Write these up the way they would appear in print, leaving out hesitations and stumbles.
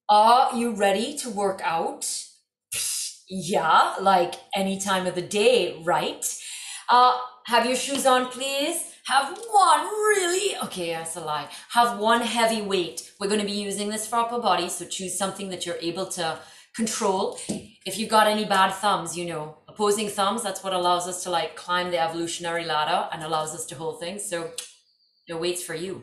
Are you ready to work out? Yeah, like any time of the day, right? Have your shoes on, please. Have one, really? Okay, that's a lie. Have one heavy weight. We're going to be using this for upper body, so choose something that you're able to control. If you've got any bad thumbs, opposing thumbs, that's what allows us to like climb the evolutionary ladder and allows us to hold things. So no weights for you.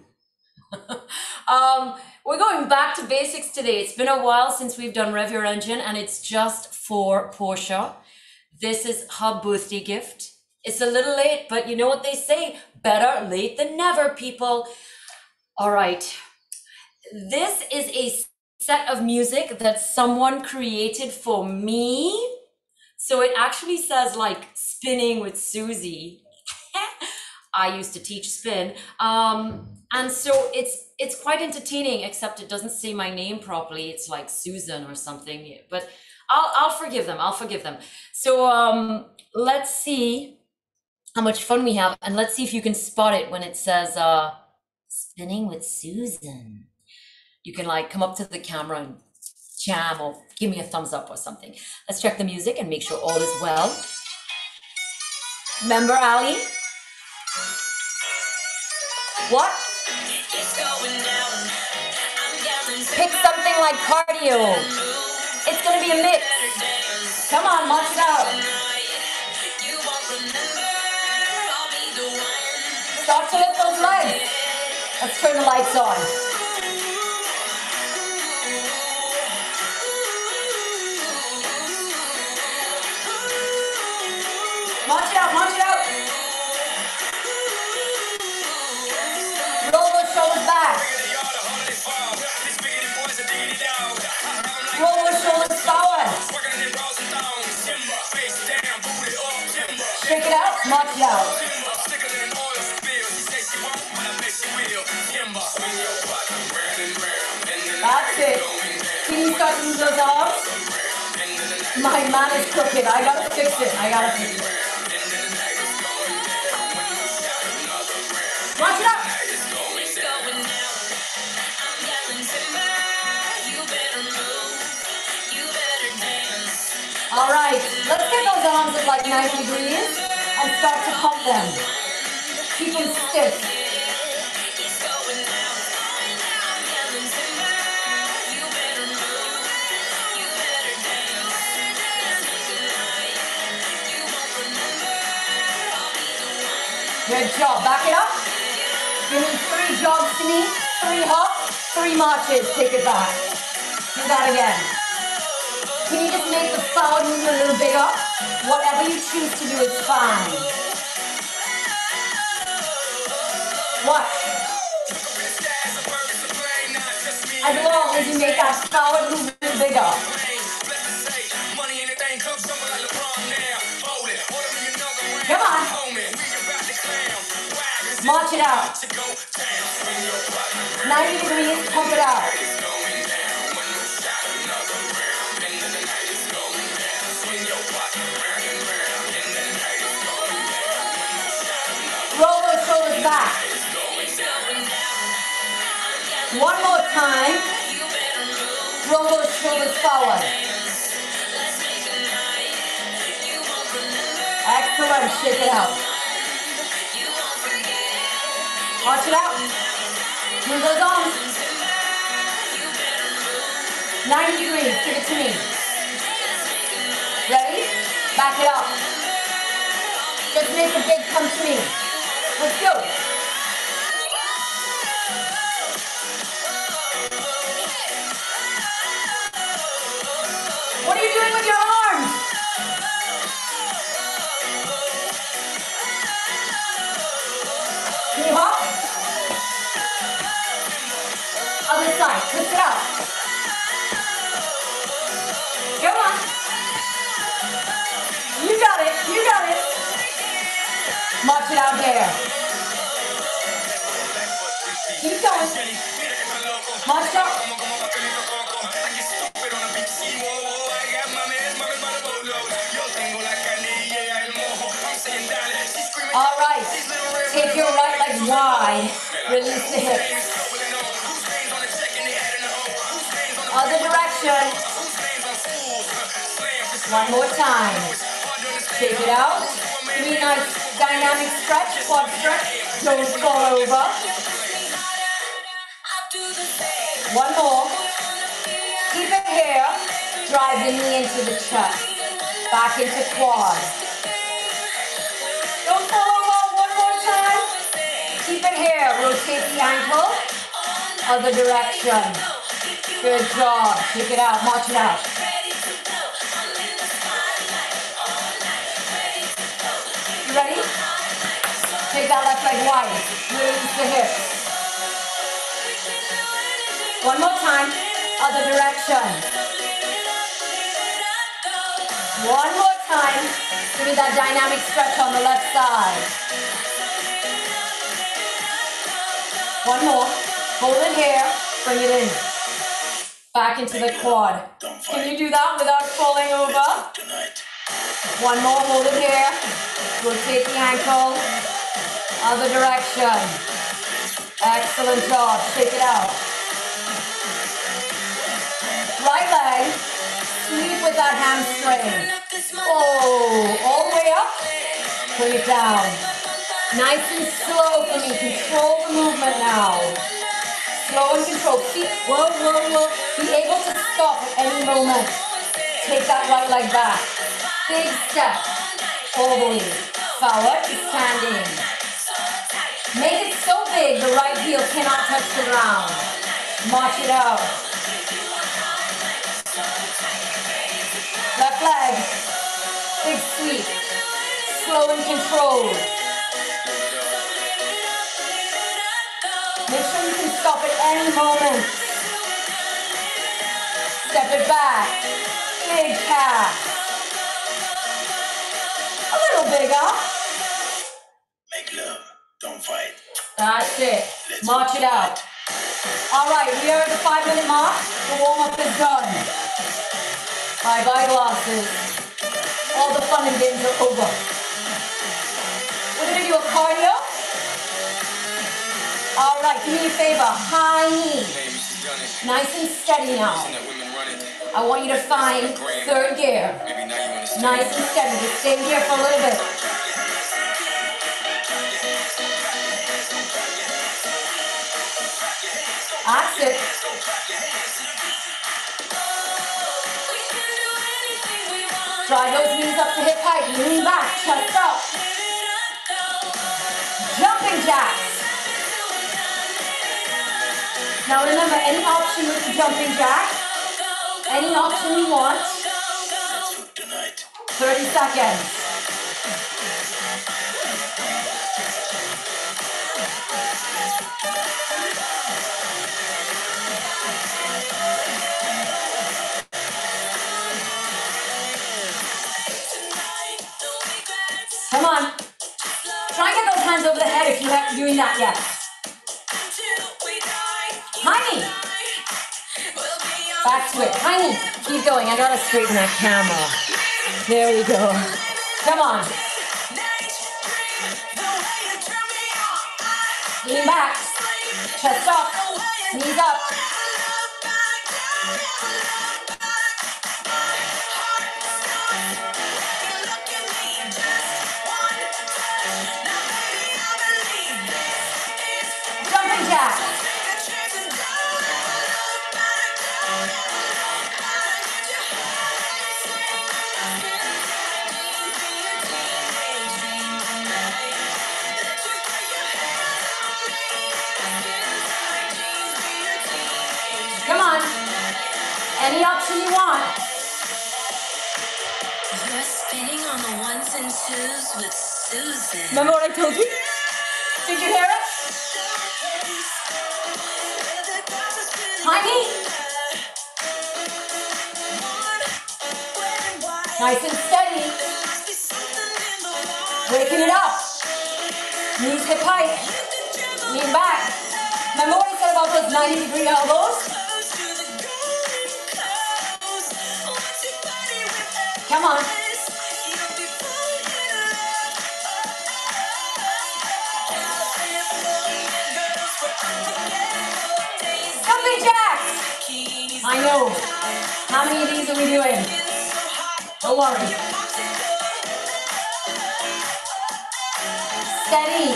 We're going back to basics today. It's been a while since we've done Rev Your Engine, and it's just for Portia. This is her birthday gift. It's a little late, but you know what they say, better late than never, people. All right. This is a set of music that someone created for me. So it actually says like spinning with Suzy. I used to teach spin. And so it's quite entertaining, except it doesn't say my name properly. It's like Susan or something, but I'll forgive them. I'll forgive them. So let's see how much fun we have, and let's see if you can spot it when it says spinning with Susan. You can like come up to the camera and jam or give me a thumbs up or something. Let's check the music and make sure all is well. Remember, Ali? What? Pick something like cardio. It's gonna be a mix. Come on, march it out. Start to lift those legs. Let's turn the lights on. March it out, march it out. Roll those shoulders back. Roll those shoulders forward. Shake it out, march it out. That's it. Can you start to move those arms? My man is cooking. I gotta fix it. Watch it up. All right, let's get those arms at like 90 degrees and start to pump them. Keep them stiff. Good job. Back it up. Give me 3 jogs to me, 3 hops, 3 marches. Take it back. Do that again. Can you just make the forward movement a little bigger? Whatever you choose to do is fine. Watch. As long as you make that forward movement bigger. Come on. March it out. 90 degrees, pump it out. Roll those shoulders back. One more time. Roll those shoulders forward. Excellent. Shake it out. Watch it out. Move those arms. 90 degrees. Give it to me. Ready? Back it up. Just make a big come to me. Let's go. What are you doing with your arms? Can you hop? Other side. Twist it out. Come on. You got it. You got it. March it out there. Keep going. March it out. All right. Take your right leg wide. Release the hips. Other direction. One more time. Shake it out. Give me a nice dynamic stretch, quad stretch. Don't fall over. One more. Keep it here. Drive the knee into the chest. Back into quad. Don't fall over. One more time. Keep it here. Rotate the ankle. Other direction. Good job. Take it out. March it out. You ready? Take that left leg wide. Release the hips. One more time. Other direction. One more time. Give me that dynamic stretch on the left side. One more. Hold it here. Bring it in. Back into the quad. Can you do that without falling over? One more. Hold it here. Rotate the ankle. Other direction. Excellent job. Shake it out. Right leg. Sweep with that hamstring. Oh, all the way up. Bring it down. Nice and slow for me. Control the movement now. Slow and control. Keep, whoa, whoa, whoa. Be able to stop at any moment. Take that right leg back. Big step. All the way. Forward to standing. Make it so big the right heel cannot touch the ground. March it out. Left leg. Big sweep. Slow and controlled. Make sure you can stop at any moment. Step it back. Big calf. A little bigger. Make love, don't fight. That's it. March it out. All right, we are at the 5-minute mark. The warm-up is done. Bye-bye glasses. All the fun and games are over. We're going to do a cardio. All right, do me a favor. High knee. Nice and steady now. I want you to find third gear. Nice and steady. Just stay here for a little bit. That's it. Drive those knees up to hip height. Lean back, chest up. Jumping jacks. Now remember, any option with the jumping jack, any option you want, 30 seconds. Come on. Try and get those hands over the head if you haven't doing that yet. High knee. Back to it. High knee. Keep going. I gotta straighten that camera. There we go. Come on. Lean back. Chest up. Knees up. Jumping jack. Come on. Any option you want. You're spinning on the ones and twos with Susan. Remember what I told you? Did you hear it? High knee. Nice and steady. Waking it up. Knees hip height. Lean back. Remember what I said about those 90-degree elbows? Come on. Jumping jacks. I know. How many of these are we doing? Don't worry. Steady.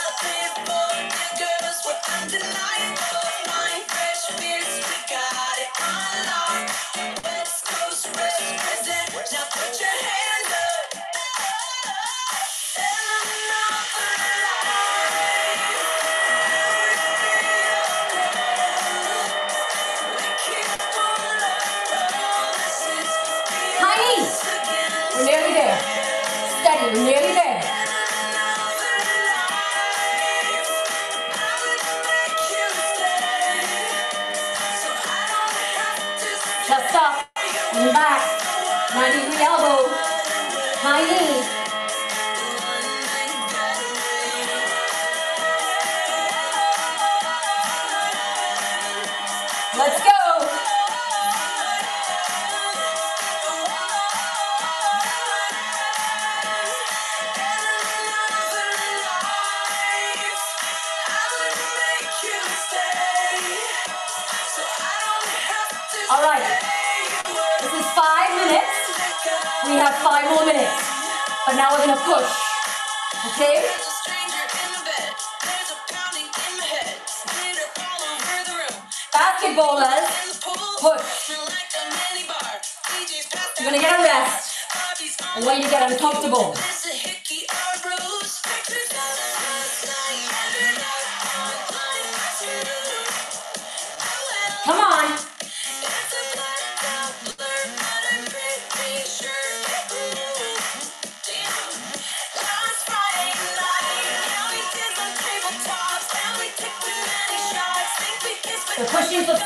We're nearly there. Steady, we're nearly there. Chest up, lean back, 90-degree elbow, high knee. Let's go. All right, this is 5 minutes. We have 5 more minutes, but now we're gonna push, okay? Basketballers, push. You're gonna get a rest, and when you get uncomfortable. Come on. We're pushing for 5.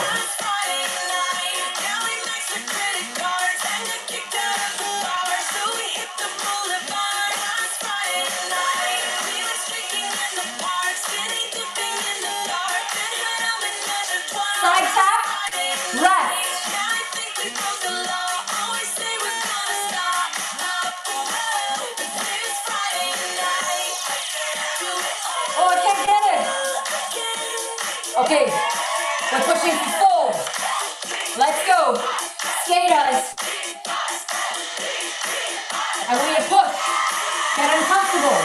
Side tap, rest. Oh, I can't get it. Okay, we're pushing for 4. Let's go. Skaters. And we push. Get uncomfortable.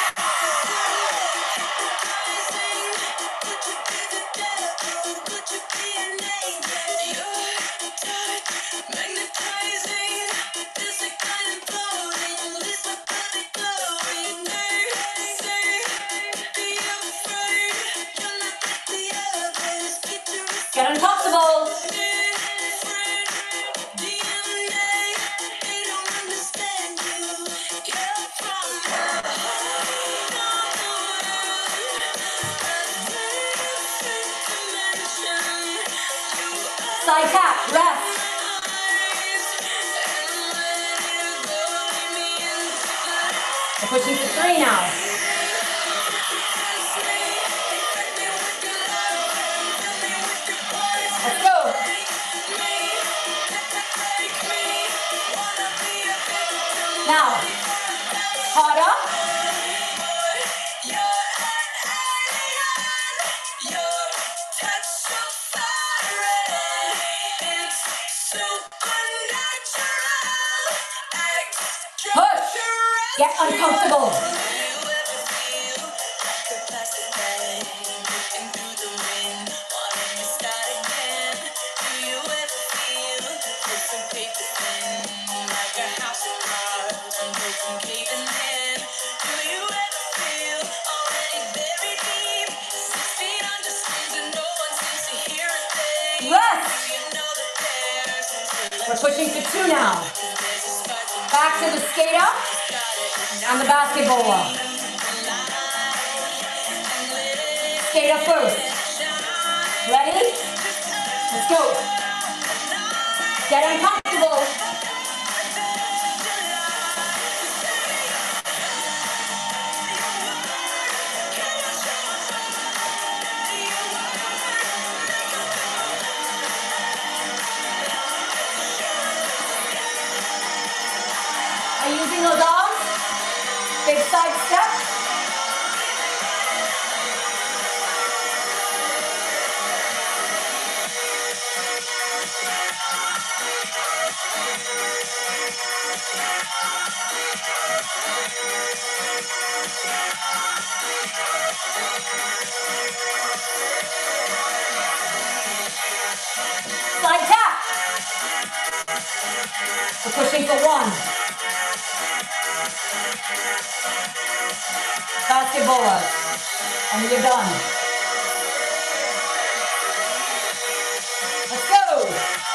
Get uncomfortable. Side tap, rest. We're pushing for 3 now. Let's go. Now, harder. Push. Get uncomfortable. Rest. We're pushing to 2 now. Back to the skater and the basketballer. Skater first. Ready? Let's go. Get uncomfortable. Are you using those arms? Big side step. We're pushing for 1. Basketball. And you're done. Let's go.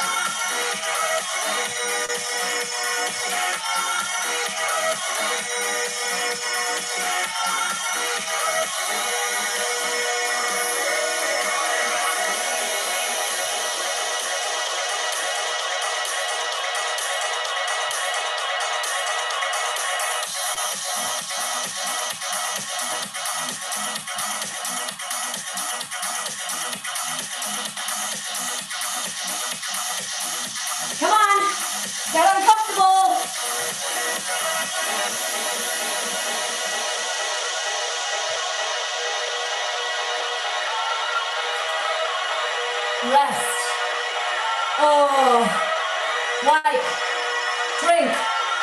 Come on. Get uncomfortable. Rest. Oh. Wipe. Drink.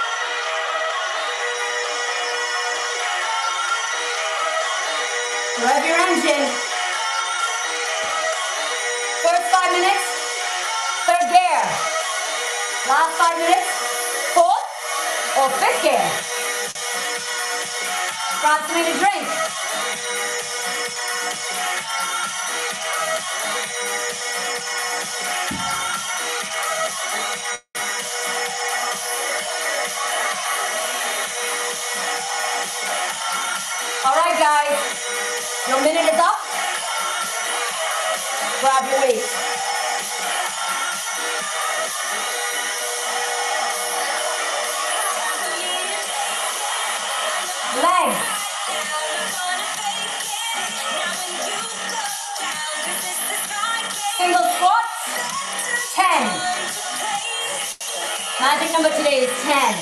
Rev your engine. First 5 minutes, 3rd gear. Last 5 minutes, 4th or 5th gear. Grab something to drink. All right, guys, your minute is up. Grab your weight. Legs. Single squats, 10. Magic number today is 10.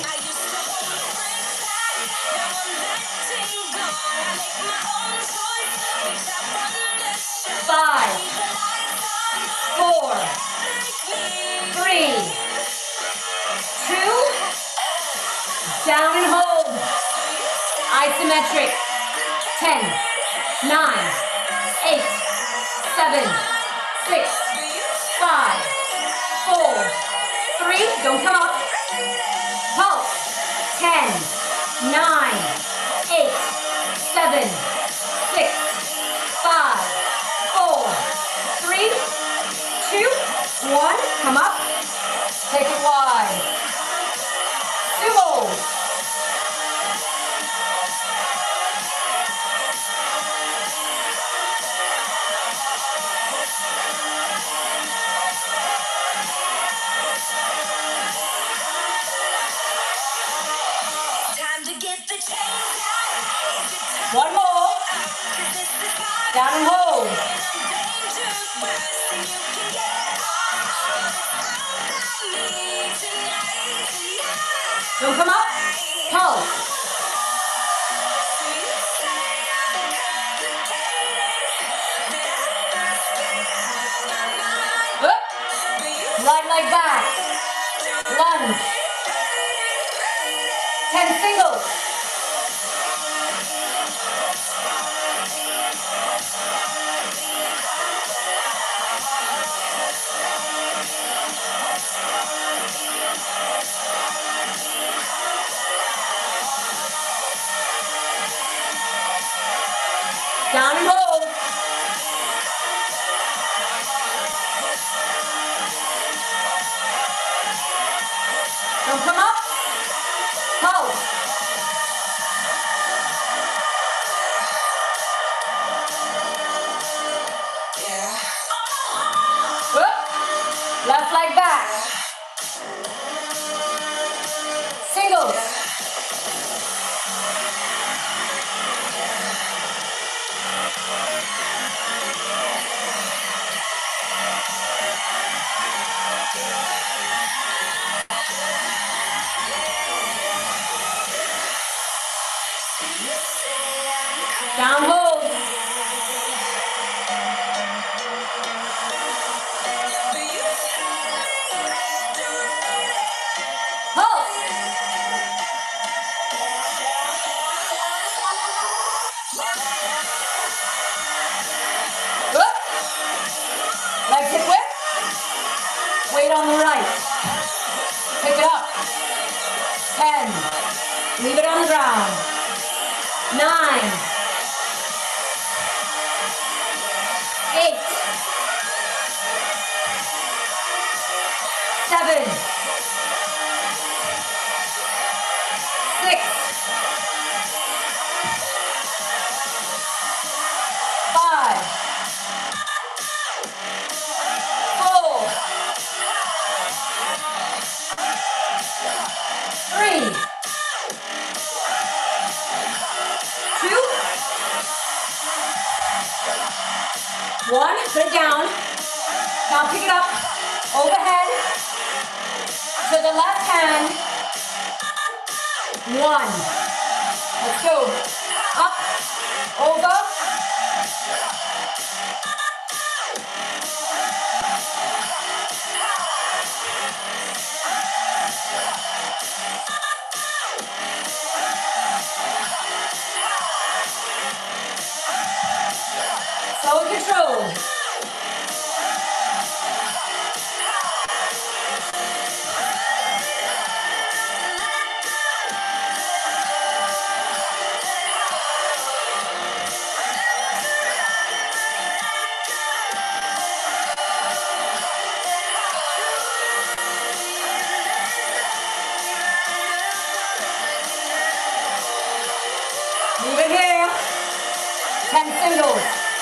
5, 4, 3, 2, down and hold. Isometric. 10, 9, 8, 7, 6, 5, 4, 3. Don't come up. Pulse. 10, 9, 8, 7, 6, 5, 4, 3, 2, 1. Come up. Take it wide. Sumo. One more. Down and hold. Don't come up. Pulse. Up. Right leg back. Lunge. 10 singles. Down and hold. Don't come up. Pulse. Up. Left leg back. Singles. Down hold. ground. 9, 8, 7, 6, 5, 4, 3, 2, 1. Put it down. Now pick it up overhead to the left hand. 1. Let's go. Up, over. So in control. Leave it here. 10 singles.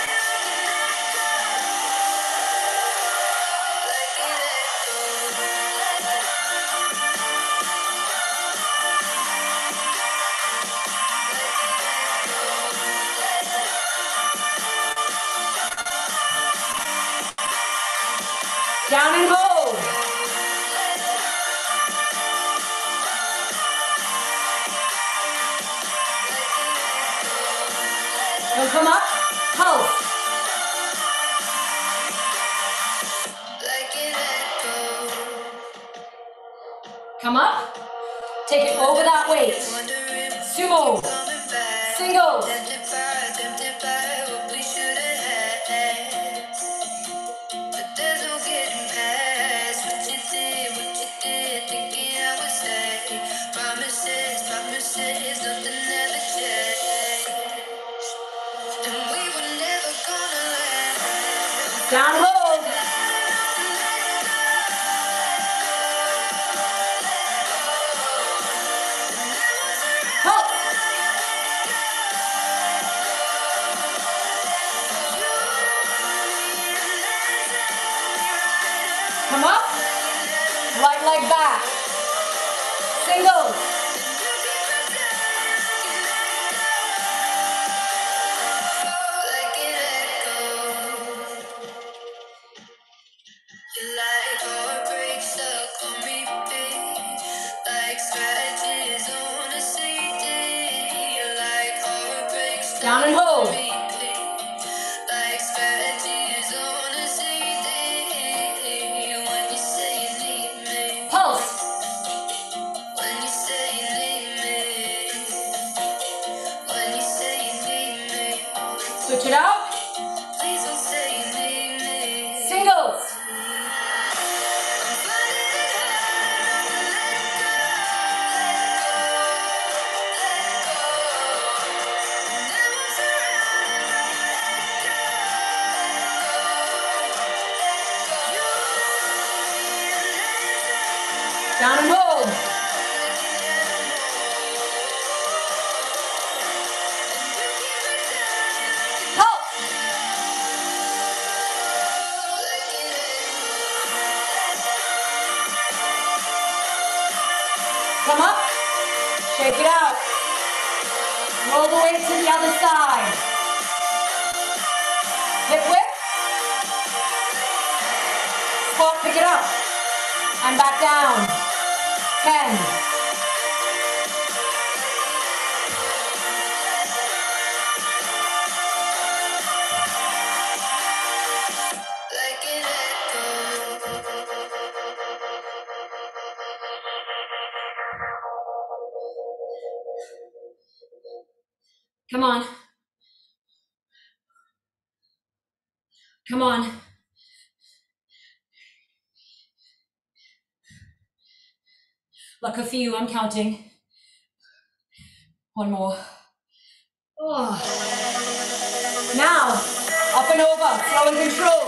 Down and hold. Don't come up. Pulse. Come up. Take it over that weight. Sumo. Singles. Down hold. Pulse. Come up. Right leg back. Singles. Down and hold. Pulse. Switch it out. Singles. Down and hold. Pulse. Come up. Shake it out. Roll the weight to the other side. Hip whip. Squat, pick it up. And back down. 10. Come on. Come on. Luck a few, I'm counting. One more. Oh. Now, up and over, slow and control.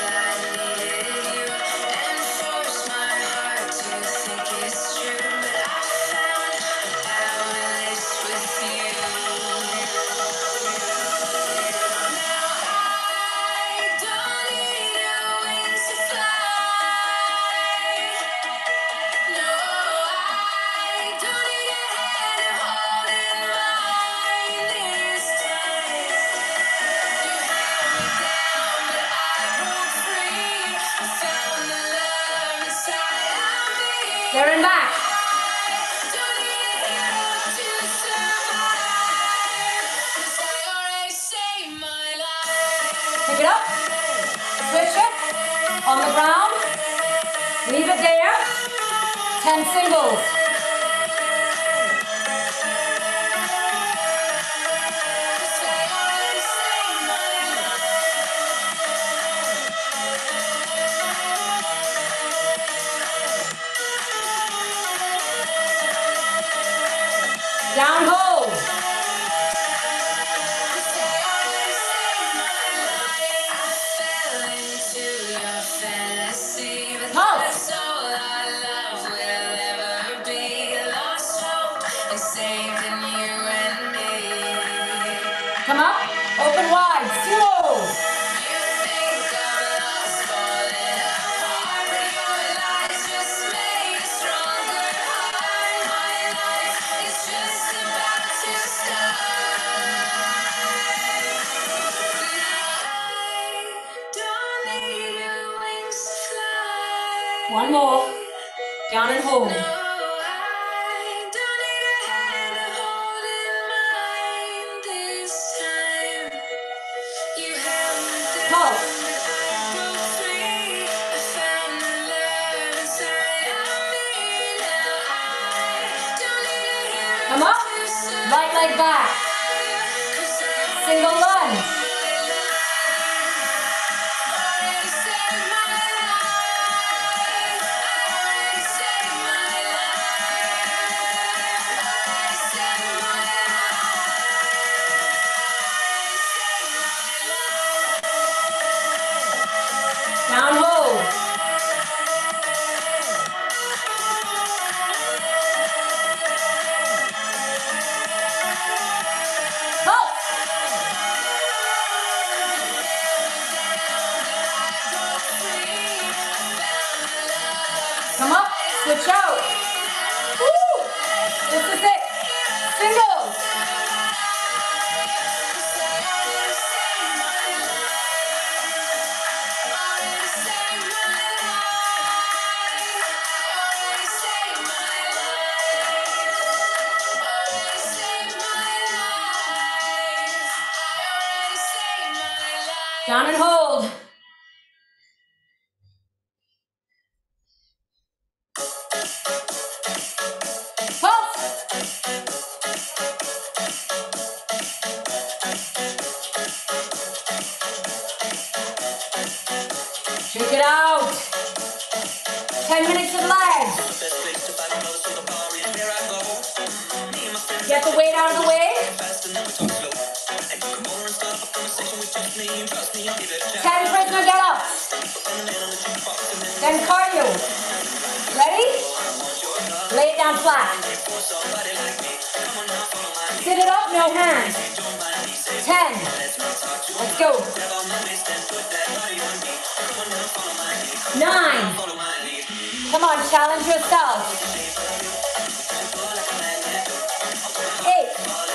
There and back. Pick it up. Switch it. On the ground. Leave it there. 10 singles. Down hold. Pulse. Come up, open wide, slow. One more, down and hold. Come up, right leg back. Single lunge. Down hold. Come up, switch out. Woo! This is it. Singles. Down and hold. Shake it out. 10 minutes of legs. Get the weight out of the way. 10 prisoner get-ups. Then cardio. Ready? Lay it down flat. Sit it up, no hands. 10. Let's go. 9. Come on, challenge yourself. 8.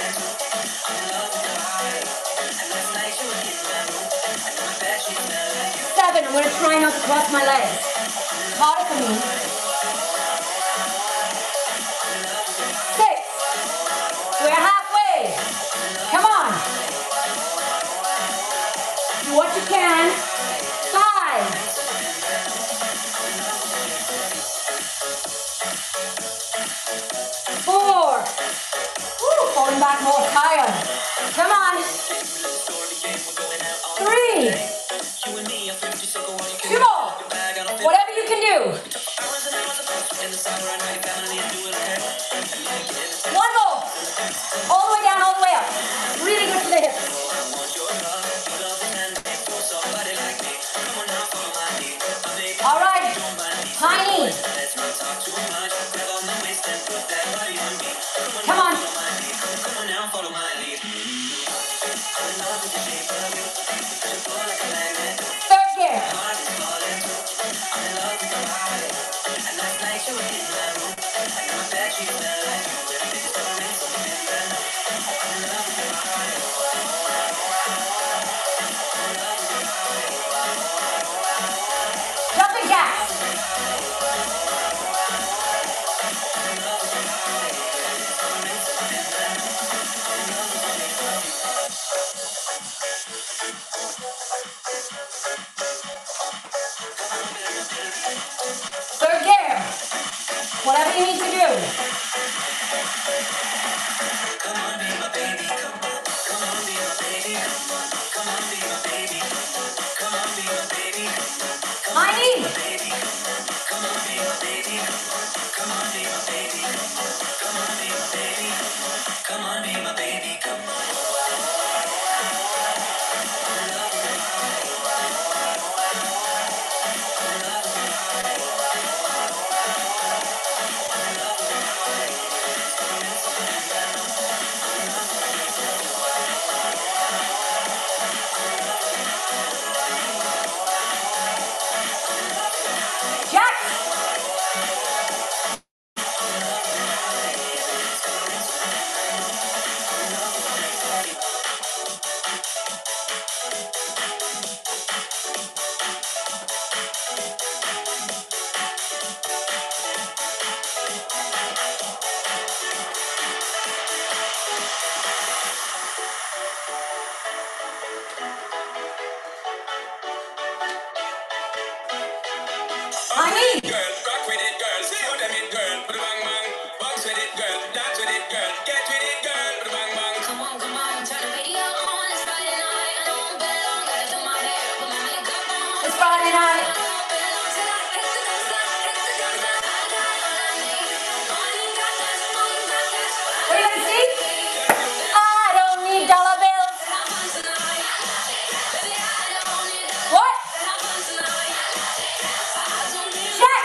7. I'm going to try not to cross my legs. Harder for me. 6. We're halfway. Come on. Do what you can. 5. 4. Woo, falling back more tired. Come on. 3. 2 more. Whatever you can do. 1 more. All Whatever you need to do. Honey. Jack. Honey. Girl, rock with it, girl. Show them it, girl. Put a bang bang. Bounce with it, girl. Dance with it, girl. Get with it, girl. Put a bang bang. Come on, turn the radio on. It's Friday night. I don't belong. Gotta do my hair, put my makeup on. It's Friday night. I don't belong till I hit the dance floor, hit the dance floor. I got all I need. All you got cash, all you got cash. What are you gonna see? I don't need dollar bills. Have fun tonight. Baby, I don't need that. What? Have fun tonight. I don't need Jack.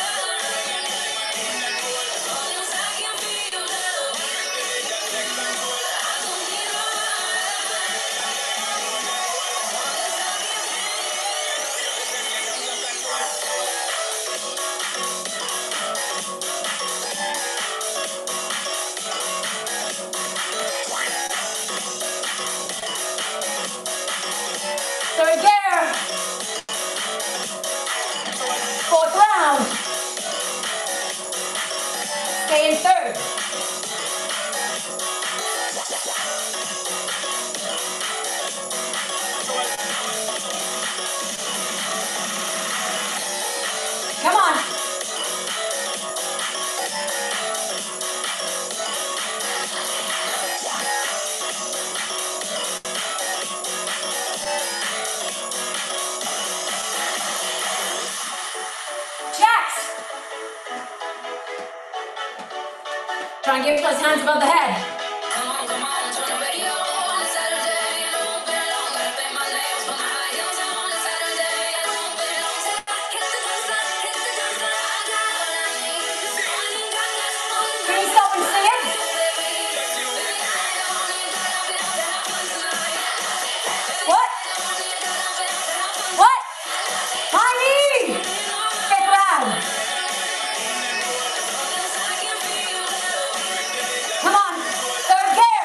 Third gear. Fourth round. Stay in third. Come on. Jacks. Try and give those hands above the head. Come on, turn the radio on. It's Saturday. I don't belong. Gotta paint my nails, put my high heels on. It's Saturday. I don't belong. Hit the dance floor, hit the dance floor. I got all I need. All you got cash, all you Can got you stop and sing it? What? What? Honey! Fifth round. Come on. Third gear.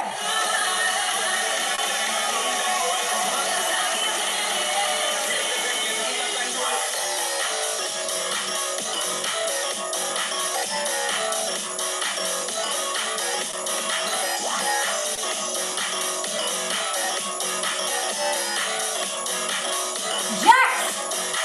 Jacks.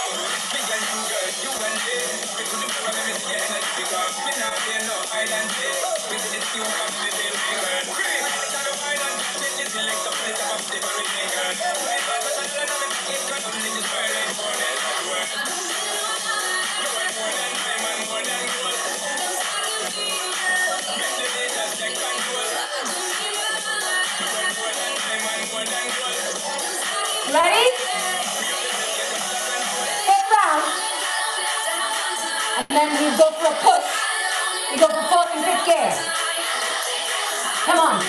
Ready? Fifth round. And then you go for a push. You go for fourth and fifth gear. Come on.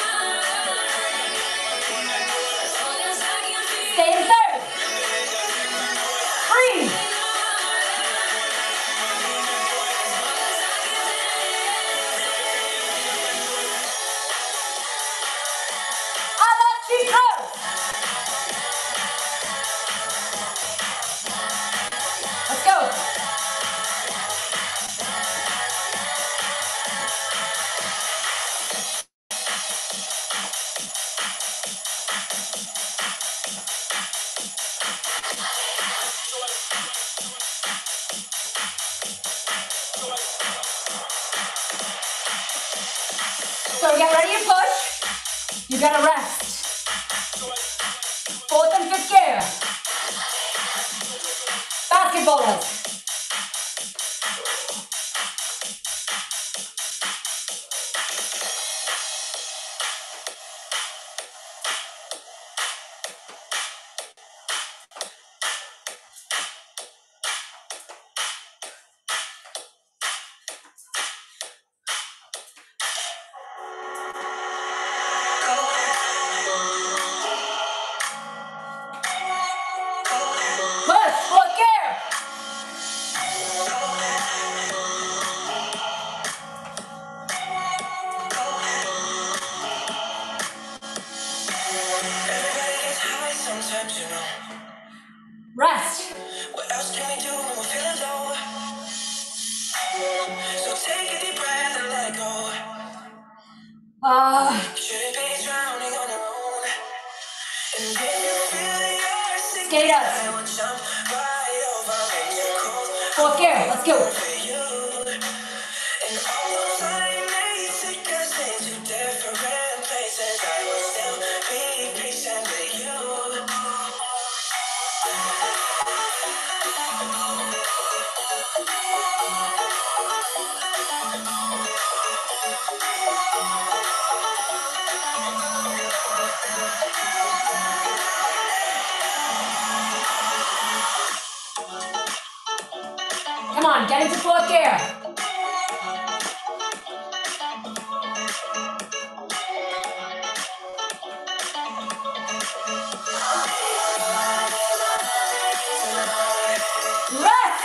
Stay in third. 3. À la titre. Let's go. get ready to push. You gotta rest. 4th and 5th gear. Basketballers. Push, 4th gear. Sometimes, you know. Rest. What else can we do when we're feeling low? So take a deep breath and let it go. Shouldn't be drowning on your own. And when you feel you're sinking, Skaters. I will jump right over into cold 4th gear, let's go. for you. And although time may take us into different places, I will still be patient with you. Come on, get into 4th gear. Rest.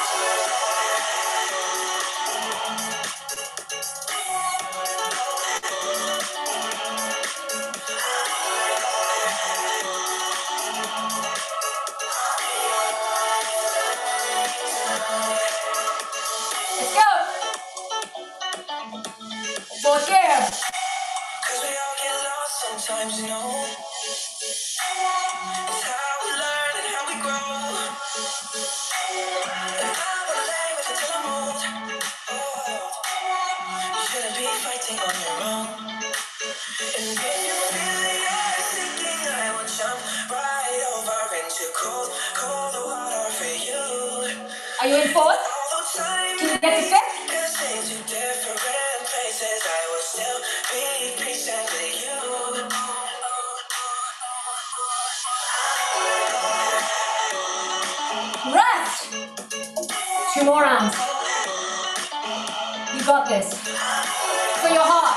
Let's go. 4th gear. Cause we all get lost sometimes, you know. It's how we learn and how we grow. And I wanna lay with you till I'm old. You shouldn't be fighting on your own. And when you feel you're sinking, I will jump right over into cold, cold water for you. Are you in 4th? Although time Can you get to 5th? takes us into different places, I will still be patient with you. Rest. 2 more rounds. You got this. For your heart.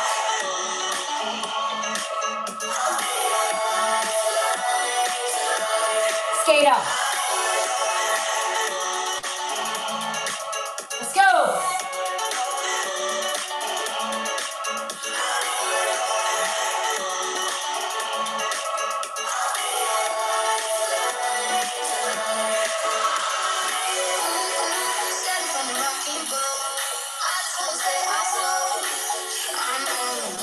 Skater. Let's go. Steady from the rocking boat. I just wanna stay out slow. I'm on the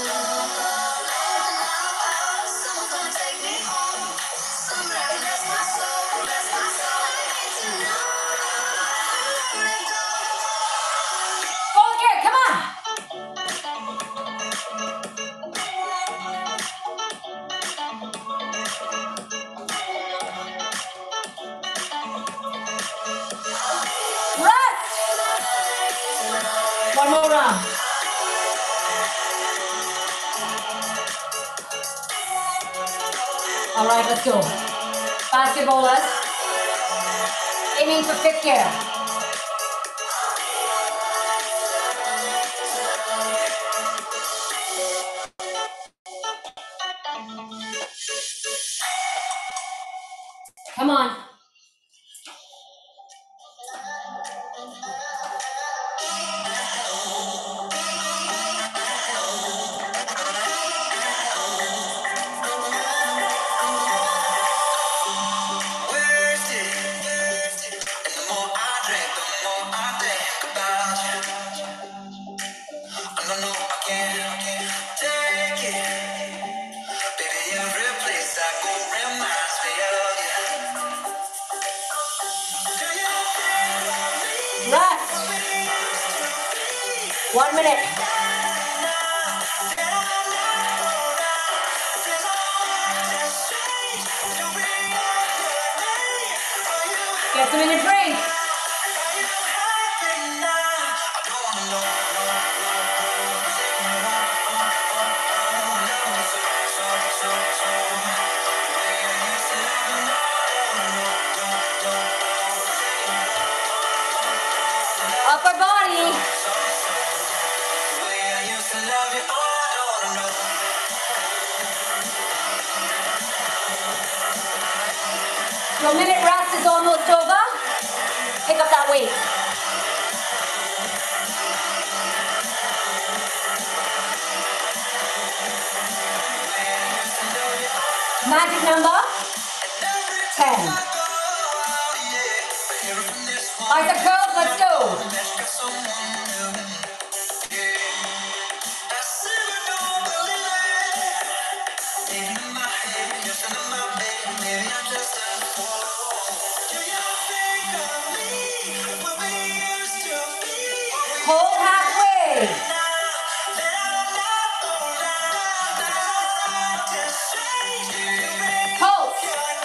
someone's gonna take me home. Somewhere I can rest my soul, rest my soul. I need to know where to go. 4th gear, come on. Rest. 1 more round. All right, let's go. Basketballers. Aiming for 5th gear. Come on. Worth it. And the more I drink, the more I think about you. And I know I can't take it. Baby, every place I go reminds me of you. Do you think Rest. 1 minute. Get some in your drink. Upper body. Your minute rest is almost over. Pick up that weight. Magic number 10. Bicep curls, let's go. Hold halfway. Pulse.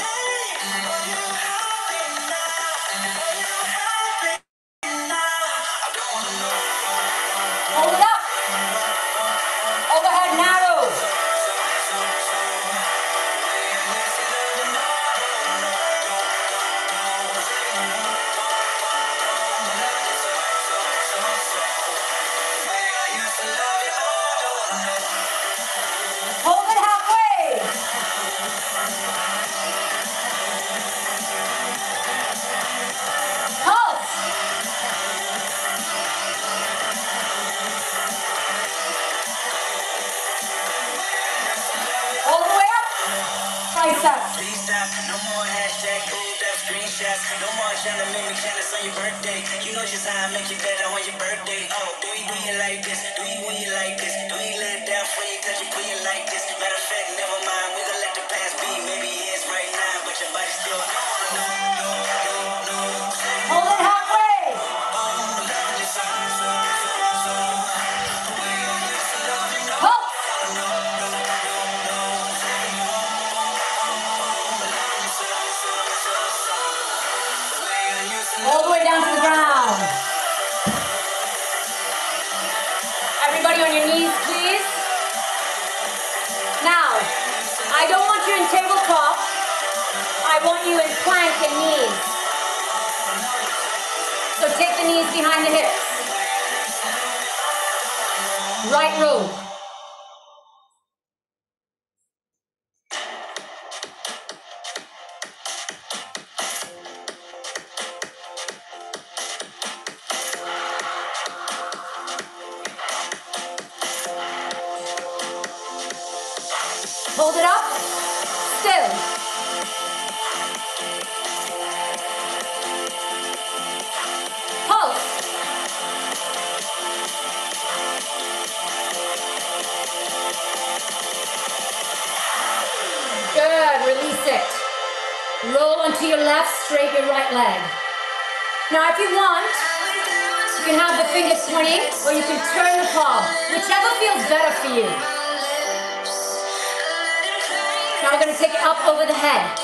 Hold it up. Overhead narrow. Hold it halfway. Pulse. All the way up. Triceps. No more hashtag cool death screenshots. No more trying to make me jealous on your birthday. You know just how I make you better on your birthday. Oh, do you like this? Do you when you like this? Do you let it down for you cause you put it like this? Matter of fact, never mind. We gonna let the past be. Maybe it is right now, but your body still Hold it halfway. Pulse. All the way down to the ground. Everybody on your knees, please. Now, I don't want you in tabletop. I want you in plank and knees. So take the knees behind the hips. Right row. Hold it up. Still. Pulse. Good. Release it. Roll onto your left, straight your right leg. Now if you want, you can have the fingers pointing or you can turn the palm. Whichever feels better for you. Now we're going to take it up over the head.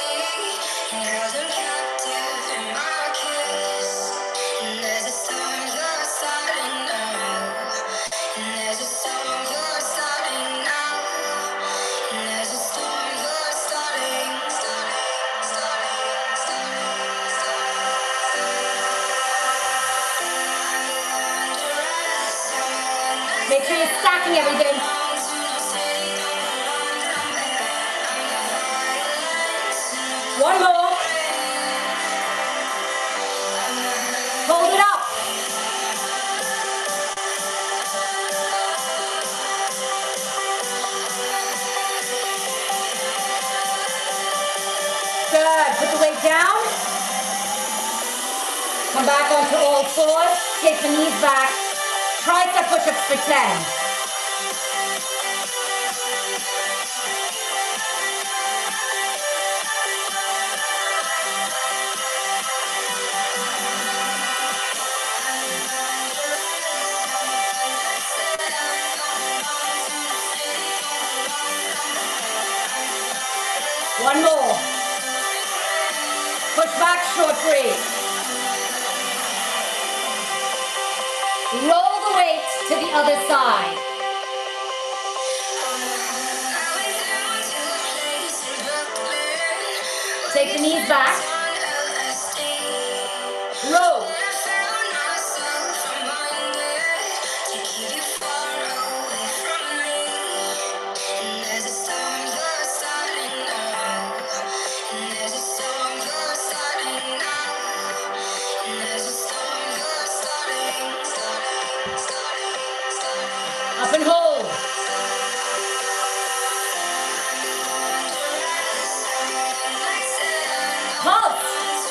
Make sure you're stacking everything. One more. Hold it up. Good. Put the weight down. Come back onto all fours. Take the knees back. Tricep push-ups for 10. One more. Push back short break. Roll the weight to the other side. Take the knees back. Roll. Up and hold. Pulse.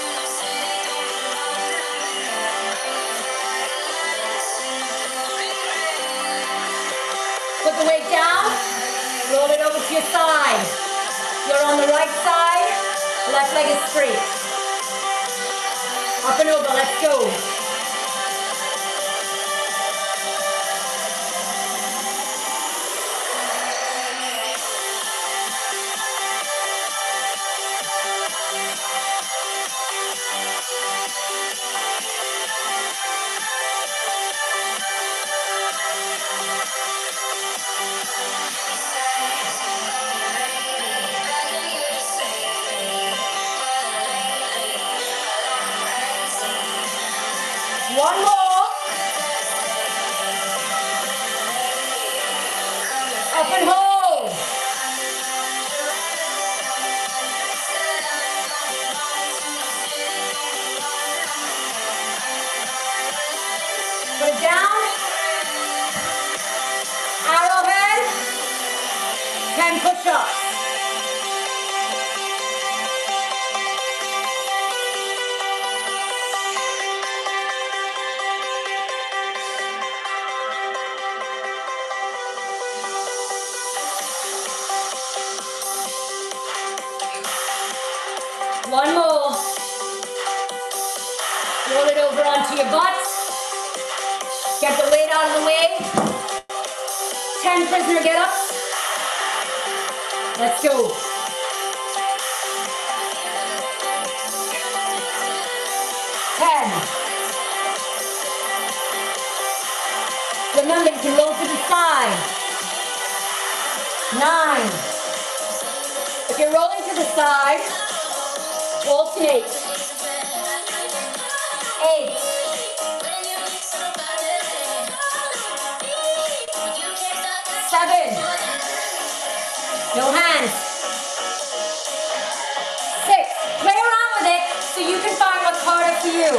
Put the weight down. Roll it over to your side. You're on the right side. Left leg is straight. Up and over. Let's go. One more. Up and hold. Put it down. Arrowhead. 10 push-ups. One more. Roll it over onto your butt. Get the weight out of the way. 10 prisoner get-ups. Let's go. 10. Remember, you can roll to the side. 9. If you're rolling to the side, alternate. 8. 7. No hands. 6. Play around with it so you can find what's harder for you.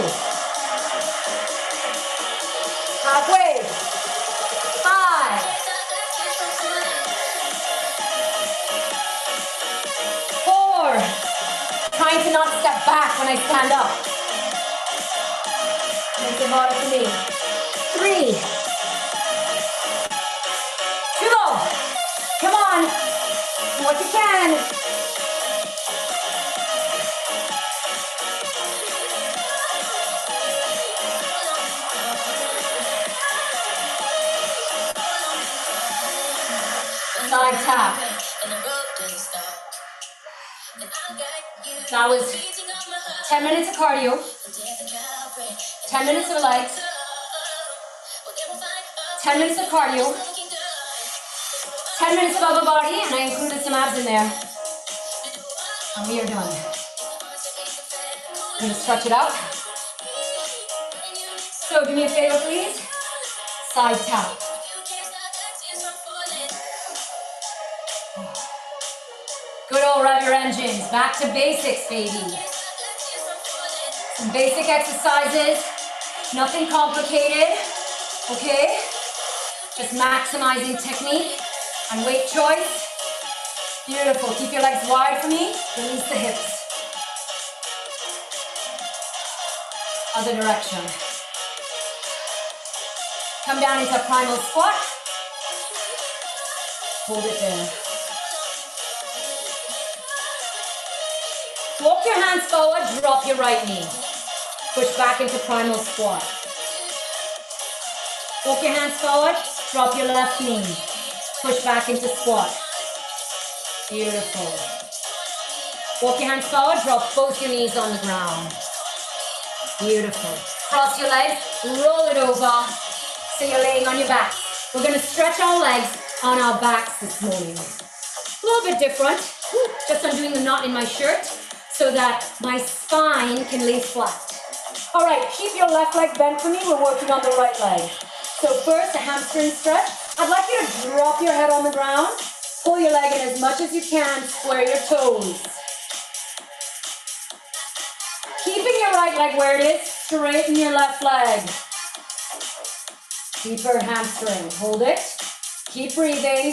Halfway. 5. 4. Trying to not step back when I stand up. Makes it harder for me. 3. 2. Come on. Do what you can. Side tap. That was 10 minutes of cardio, 10 minutes of legs, 10 minutes of cardio, 10 minutes of upper body, and I included some abs in there. And we are done. I'm gonna stretch it out. So do me a favor, please. Side tap. Good old rev your engines. Back to basics, baby. Some basic exercises. Nothing complicated. Okay? Just maximizing technique and weight choice. Beautiful. Keep your legs wide for me. Release the hips. Other direction. Come down into a primal squat. Hold it there. Walk your hands forward, drop your right knee. Push back into primal squat. Walk your hands forward, drop your left knee. Push back into squat. Beautiful. Walk your hands forward, drop both your knees on the ground. Beautiful. Cross your legs, roll it over. So you're laying on your back. We're gonna stretch our legs on our backs this morning. A little bit different. Just undoing the knot in my shirt so that my spine can lay flat. All right, keep your left leg bent for me. We're working on the right leg. So first, a hamstring stretch. I'd like you to drop your head on the ground. Pull your leg in as much as you can. Square your toes. Keeping your right leg where it is, straighten your left leg. Deeper hamstring, hold it. Keep breathing.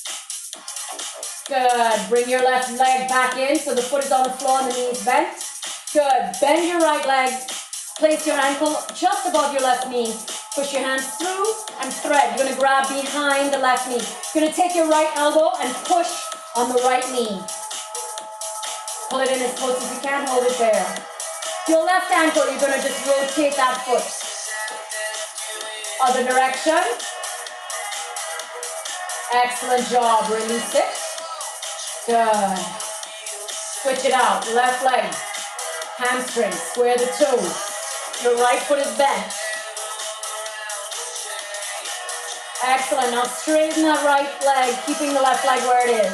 Good, bring your left leg back in so the foot is on the floor and the knee is bent. Good, bend your right leg. Place your ankle just above your left knee. Push your hands through and thread. You're gonna grab behind the left knee. You're gonna take your right elbow and push on the right knee. Pull it in as close as you can, hold it there. Your left ankle, you're gonna just rotate that foot. Other direction. Excellent job, release it. Good. Switch it out, left leg. Hamstring, square the toes. Your right foot is bent. Excellent, now straighten that right leg, keeping the left leg where it is.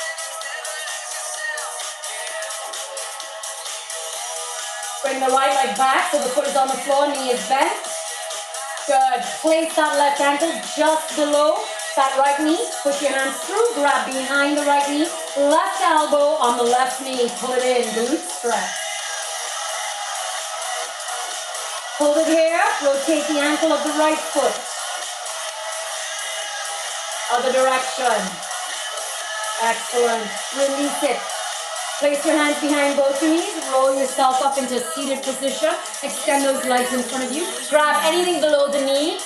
Bring the right leg back so the foot is on the floor, knee is bent. Good, place that left ankle just below that right knee. Push your hands through, grab behind the right knee. Left elbow on the left knee, pull it in, glute stretch. Hold it here, rotate the ankle of the right foot. Other direction. Excellent, release it. Place your hands behind both your knees, roll yourself up into a seated position. Extend those legs in front of you. Grab anything below the knee.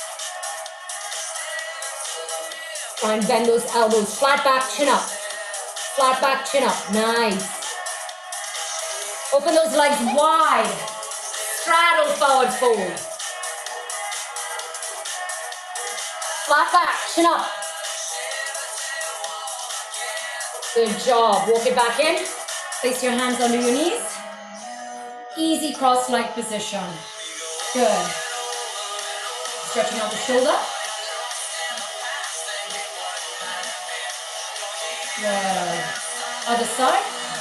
And bend those elbows. Flat back, chin up. Flat back, chin up. Nice. Open those legs wide. Straddle forward fold. Flat back, chin up. Good job. Walk it back in. Place your hands under your knees. Easy cross-leg position. Good. Stretching out the shoulder. Good. Other side.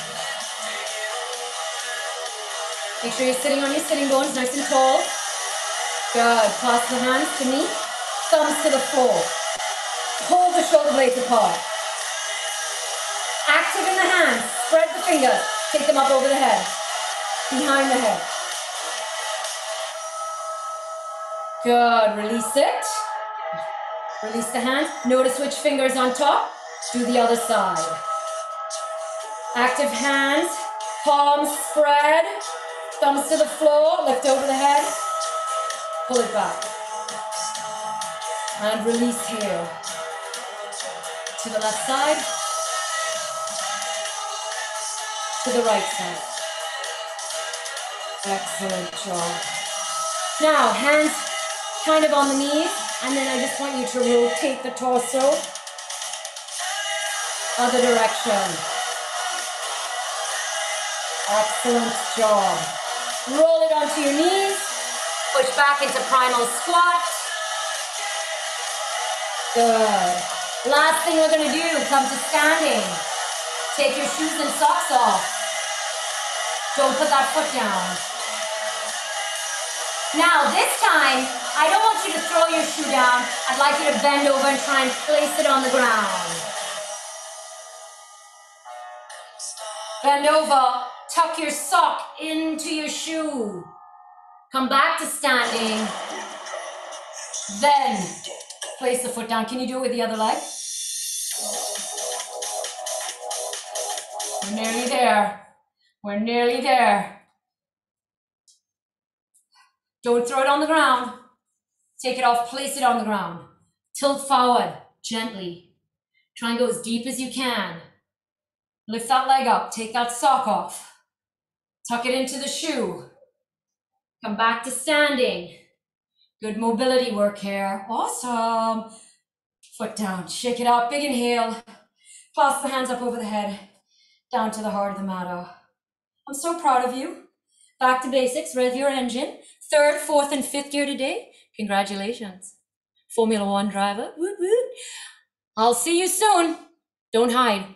Make sure you're sitting on your sitting bones, nice and tall. Good. Clasp the hands to knee. Thumbs to the floor. Hold the shoulder blades apart. Active in the hands. Spread the fingers. Take them up over the head. Behind the head. Good. Release it. Release the hands. Notice which finger is on top. Do the other side. Active hands. Palms spread. Thumbs to the floor. Lift over the head. Pull it back. And release here. To the left side. To the right side. Excellent job. Now, hands kind of on the knees, and then I just want you to rotate the torso. Other direction. Excellent job. Roll it onto your knees. Push back into primal squat. Good. Last thing we're going to do, come to standing. Take your shoes and socks off. Don't put that foot down. Now this time, I don't want you to throw your shoe down. I'd like you to bend over and try and place it on the ground. Bend over, tuck your sock into your shoe. Come back to standing. Then place the foot down. Can you do it with the other leg? We're nearly there. We're nearly there. Don't throw it on the ground. Take it off, place it on the ground. Tilt forward, gently. Try and go as deep as you can. Lift that leg up, take that sock off. Tuck it into the shoe. Come back to standing. Good mobility work here. Awesome. Foot down, shake it out, big inhale. Clasp the hands up over the head, down to the heart of the mat. I'm so proud of you. Back to basics, rev your engine. 3rd, 4th, and 5th gear today. Congratulations. Formula One driver. Woot woot. I'll see you soon. Don't hide.